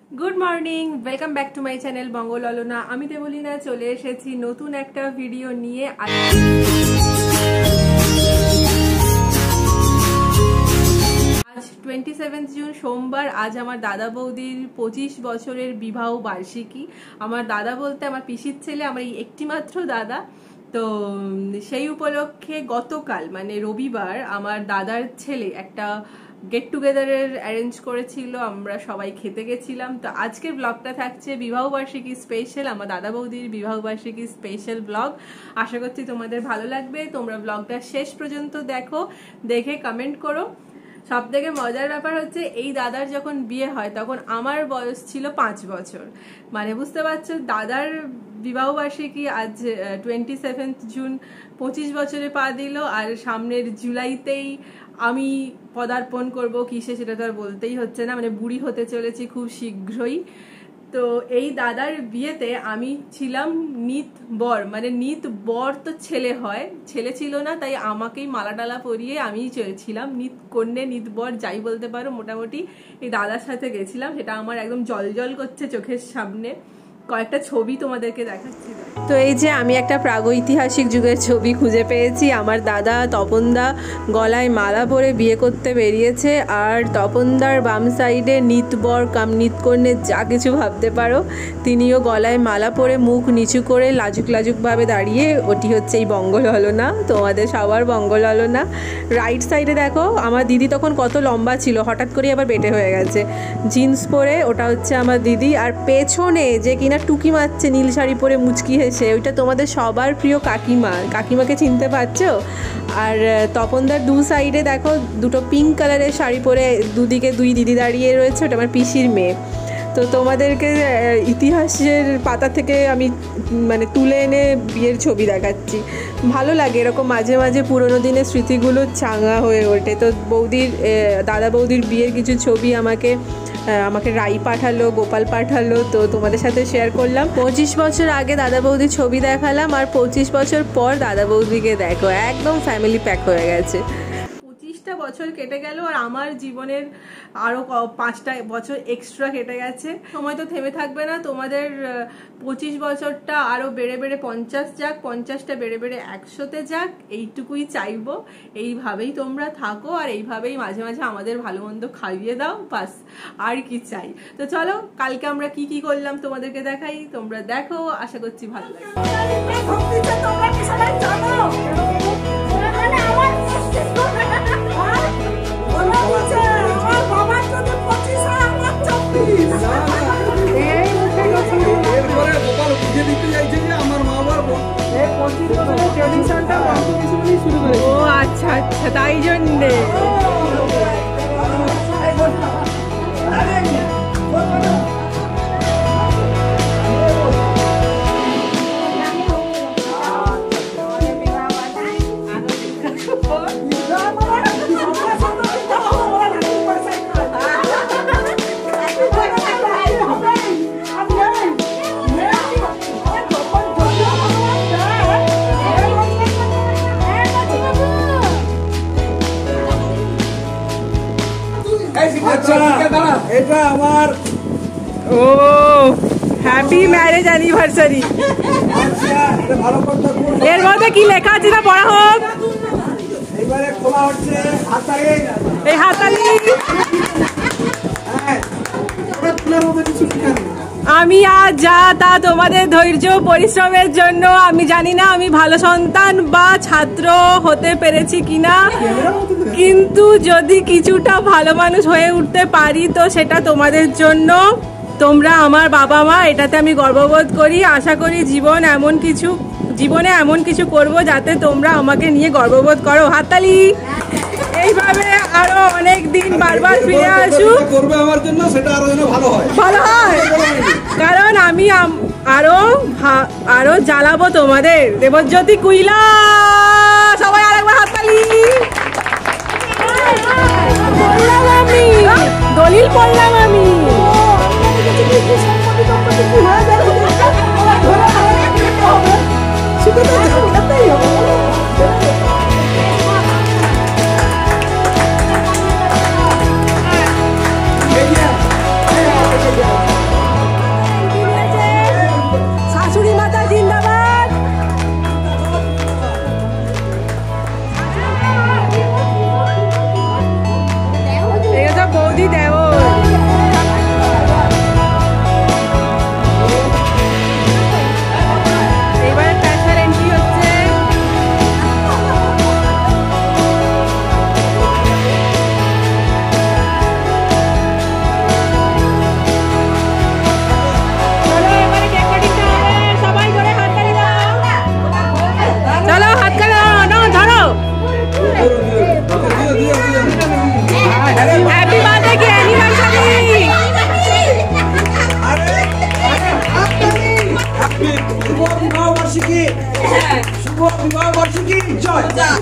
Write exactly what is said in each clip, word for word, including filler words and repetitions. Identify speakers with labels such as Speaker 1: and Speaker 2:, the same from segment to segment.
Speaker 1: Good morning welcome back to my channel बंगोललोना। आमी देबलिना चले एसेছি নতুন একটা ভিডিও নিয়ে। আজ सत्ताईस जून सोमवार। आज আমার দাদা বৌদির পঁচিশ বছরের বিবাহ বার্ষিকী। আমার দাদা বলতে আমার পিসির ছেলে, আমার এই একটি মাত্র দাদা। তো সেই উপলক্ষে গতকাল মানে রবিবার আমার দাদার ছেলে একটা গেট টুগেদারের অ্যারেঞ্জ করেছিল, আমরা সবাই খেতে গেছিলাম। তো আজকের ব্লগটা থাকছে বিবাহবার্ষিকী স্পেশাল, আমার দাদা বৌদির বিবাহবার্ষিকী স্পেশাল ব্লগ। আশা করছি তোমাদের ভালো লাগবে। তোমরা ব্লগটা শেষ পর্যন্ত দেখো, দেখে কমেন্ট করো। সব থেকে মজার ব্যাপার হচ্ছে এই দাদার যখন বিয়ে হয় তখন আমার বয়স ছিল পাঁচ বছর। মানে বুঝতে পারছো, দাদার বিবাহবার্ষিকী আজ টোয়েন্টি সেভেন্থ জুন পঁচিশ বছরে পা দিল, আর সামনের জুলাইতেই আমি পদার্পণ করব কিসে সেটা তো আর বলতেই হচ্ছে না, মানে বুড়ি হতে চলেছি খুব শীঘ্রই। তো এই দাদার বিয়েতে আমি ছিলাম নিত বর, মানে নিত বর তো ছেলে হয়, ছেলে ছিল না, তাই আমাকেই মালা টালা পরিয়ে আমি ছিলাম নিত কন্যে, নিত বর যাই বলতে পারো। মোটামুটি এই দাদার সাথে গেছিলাম, সেটা আমার একদম জল জল করছে চোখের সামনে। কয়েকটা ছবি তোমাদেরকে দেখাচ্ছি। তো এই যে আমি একটা প্রাগৈতিহাসিক যুগের ছবি খুঁজে পেয়েছি। আমার দাদা তপনদা গলায় মালা পরে বিয়ে করতে বেরিয়েছে, আর তপনদার বাম সাইডে নিতবর কাম নিতকন্যে যা কিছু ভাবতে পারো, তিনিও গলায় মালা পরে মুখ নিচু করে লাজুক লাজুকভাবে দাঁড়িয়ে। ওটি হচ্ছে এই বঙ্গললোনা, তোমাদের সবার বঙ্গললোনা। রাইট সাইডে দেখো আমার দিদি তখন কত লম্বা ছিল, হঠাৎ করে আবার বেটে হয়ে গেছে, জিন্স পরে, ওটা হচ্ছে আমার দিদি। আর পেছনে যে কিনা টুকি মারছে নীল শাড়ি পরে মুচকি হেসে, ওইটা তোমাদের সবার প্রিয় কাকিমা। কাকিমাকে চিনতে পারছো? আর তপনদার দু সাইডে দেখো দুটো পিঙ্ক কালারের শাড়ি পরে দুদিকে দুই দিদি দাঁড়িয়ে রয়েছে, ওটা আমার পিসির মেয়ে। তো তোমাদেরকে ইতিহাসের পাতা থেকে আমি মানে তুলে এনে বিয়ের ছবি দেখাচ্ছি। ভালো লাগে এরকম মাঝে মাঝে পুরোনো দিনের স্মৃতিগুলো চাঙা হয়ে ওঠে। তো বৌদির দাদা বৌদির বিয়ের কিছু ছবি আমাকে আমাকে রাই পাঠালো, গোপাল পাঠালো, তো তোমাদের সাথে শেয়ার করলাম। পঁচিশ বছর আগে দাদা বৌদির ছবি দেখালাম, আর পঁচিশ বছর পর দাদা বৌদিকে দেখো একদম ফ্যামিলি প্যাক হয়ে গেছে। পঁচিশটা বছর কেটে গেল, আর আমার জীবনের আরো পাঁচটা বছর এক্সট্রা কেটে গেছে। সময় তো থেমে থাকবে না, তোমাদের পঁচিশ বছরটা আরো বেড়ে বেড়ে পঞ্চাশ যাক, পঞ্চাশটা বেড়ে বেড়ে একশোতে যাক, এইটুকুই চাইবো। এইভাবেই তোমরা থাকো, আর এইভাবেই মাঝে মাঝে আমাদের ভালো মন্দ খাইয়ে দাও, বাস আর কি চাই। তো চলো কালকে আমরা কি কি করলাম তোমাদেরকে দেখাই, তোমরা দেখো, আশা করছি ভালো লাগবে। ও আচ্ছা আচ্ছা, তাই জন্যে
Speaker 2: এটা আমার
Speaker 1: ও হ্যাপি ম্যারেজ অ্যানিভার্সারি। এর মধ্যে কি লেখা আছে না পড়া হোক।
Speaker 2: এবারে খোলা হচ্ছে হাততালি,
Speaker 1: এই হাততালি। আমি আজ যা তা তোমাদের ধৈর্য পরিশ্রমের জন্য। আমি জানি না আমি ভালো সন্তান বা ছাত্র হতে পেরেছি কিনা, কিন্তু যদি কিছুটা ভালো মানুষ হয়ে উঠতে পারি তো সেটা তোমাদের জন্য। তোমরা আমার বাবা মা, এটাতে আমি গর্ববোধ করি। আশা করি জীবন এমন কিছু জীবনে এমন কিছু করব যাতে তোমরা আমাকে নিয়ে গর্ববোধ করো। হাততালি। এইভাবে আরো অনেক দিন বারবার ফিরে আসুক,
Speaker 2: করবে আমার জন্য, সেটা আরো যেন ভালো হয়,
Speaker 1: ভালো হয়, কারণ আমি আরো আরো জ্বালাবো তোমাদের। দেবজ্যোতি কুইলা, সবাই আরেকবার হাততালি। পড়লাম আমি, দলিল পড়লাম আমি। Yeah.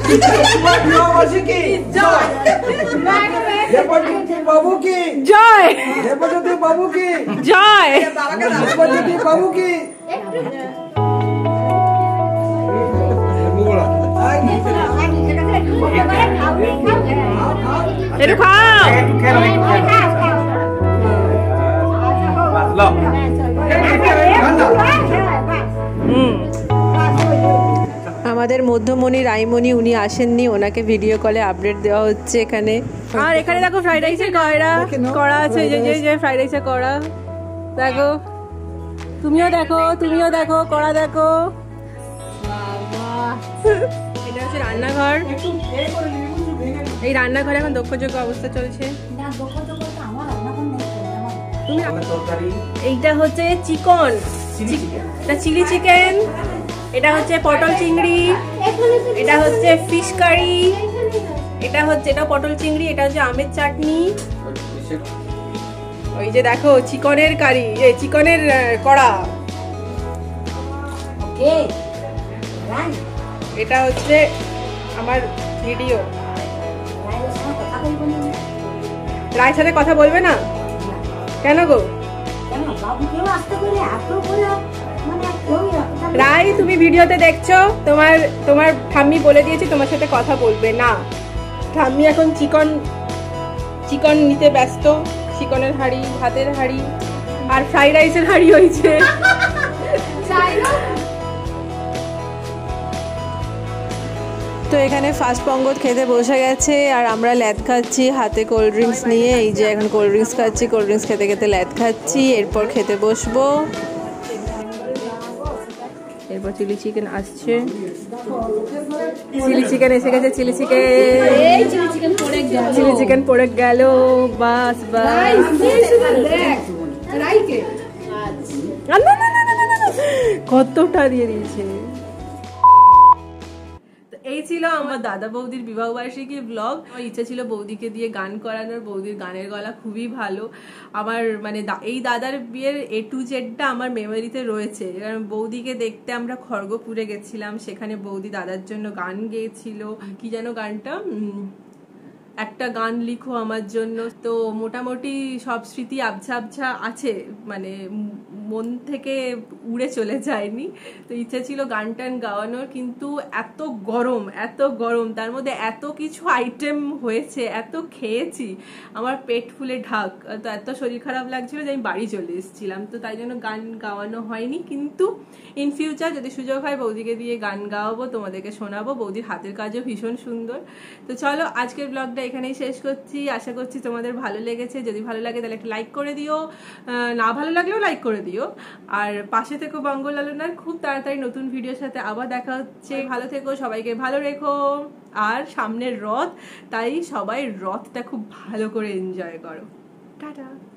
Speaker 2: বিবাহবার্ষিকী জয়। দেবজ্যোতি বাবু কি
Speaker 1: জয়।
Speaker 2: দেবজ্যোতি বাবু কি
Speaker 1: জয়।
Speaker 2: দেবজ্যোতি বাবু কি
Speaker 1: একটু খাও। আমাদের মধ্যমণি রাইমণি উনি আসেননি, ওনাকে ভিডিও কলে আপডেট দেওয়া হচ্ছে এখানে। আর এখানে দেখো ফ্রাইড রাইসের কড়া কড়া আছে, যে যে যে ফ্রাইড রাইসের কড়া দেখো, তুমিও দেখো তুমিও দেখো কড়া দেখো। এটা হচ্ছে রান্নাঘর, এই রান্নাঘরে এখন দক্ষযোগ্য অবস্থা চলছে। তুমি এইটা হচ্ছে চিকন, এটা চিলি চিকেন, এটা হচ্ছে পটল চিংড়ি, এটা হচ্ছে ফিশ কারি, এটা হচ্ছে এটা পটল চিংড়ি, এটা হচ্ছে আমের চাটনি। ওই যে দেখো চিকনের কারি, এই চিকনের কড়া। এটা হচ্ছে আমার ভিডিও। রায়ের সাথে কথা বলবে না কেন গো? রায় তুমি ভিডিওতে দেখছো, তোমার তোমার ঠাম্মি বলে দিয়েছে তোমার সাথে কথা বলবে না। ঠাম্মি এখন চিকন চিকন নিতে ব্যস্ত, চিকনের হাঁড়ি, ভাতের হাঁড়ি আর ফ্রাইড রাইসের হাঁড়ি হয়েছে। তো এখানে ফার্স্ট পঙ্গত খেতে বসে গেছে আর আমরা ল্যাদ খাচ্ছি হাতে কোল্ড ড্রিঙ্কস নিয়ে। এই যে এখন কোল্ড ড্রিঙ্কস খাচ্ছি, কোল্ড ড্রিঙ্কস খেতে খেতে ল্যাদ খাচ্ছি, এরপর খেতে বসবো। এরপর চিলি চিকেন আসছে, চিলি চিকেন এসে গেছে, চিলি চিকেন চিলি চিকেন পড়ে গেল। বাস বাস, কতটা দিয়ে দিয়েছে। এই ছিল আমার দাদা বৌদির বিবাহ বার্ষিকী ব্লগ। আমার ইচ্ছা ছিল বৌদিকে দিয়ে গান করানোর, বৌদির গানের গলা খুবই ভালো। আমার মানে এই দাদার বিয়ের এ টু জেডটা আমার মেমোরিতে রয়েছে, কারণ বৌদিকে দেখতে আমরা খড়গপুরে গেছিলাম, সেখানে বৌদি দাদার জন্য গান গেয়েছিল। কি যেন গানটা, একটা গান লিখো আমার জন্য। তো মোটামুটি সব স্মৃতি আবছা আবছা আছে, মানে মন থেকে উড়ে চলে যায়নি। তো ইচ্ছা ছিল গান টান গাওয়ানোর, কিন্তু এত গরম এত গরম, তার মধ্যে এত কিছু আইটেম হয়েছে, এত খেয়েছি, আমার পেট ফুলে ঢাক। তো এত শরীর খারাপ লাগছিল যে আমি বাড়ি চলে এসেছিলাম, তো তাই জন্য গান গাওয়ানো হয়নি। কিন্তু ইন ফিউচার যদি সুযোগ হয় বৌদিকে দিয়ে গান গাওয়াবো, তোমাদেরকে শোনাবো। বৌদির হাতের কাজও ভীষণ সুন্দর। তো চলো আজকের ব্লগটা এখানেই শেষ করছি। আশা করছি তোমাদের ভালো লেগেছে। যদি ভালো লাগে তাহলে একটা লাইক করে দিও, না ভালো লাগলেও লাইক করে দিও। আর পাশে থেকো বঙ্গললনার। খুব তাড়াতাড়ি নতুন ভিডিওর সাথে আবার দেখা হচ্ছে। ভালো থেকো, সবাইকে ভালো রেখো। আর সামনের রথ, তাই সবাই রথটা খুব ভালো করে এনজয় করো। টাটা।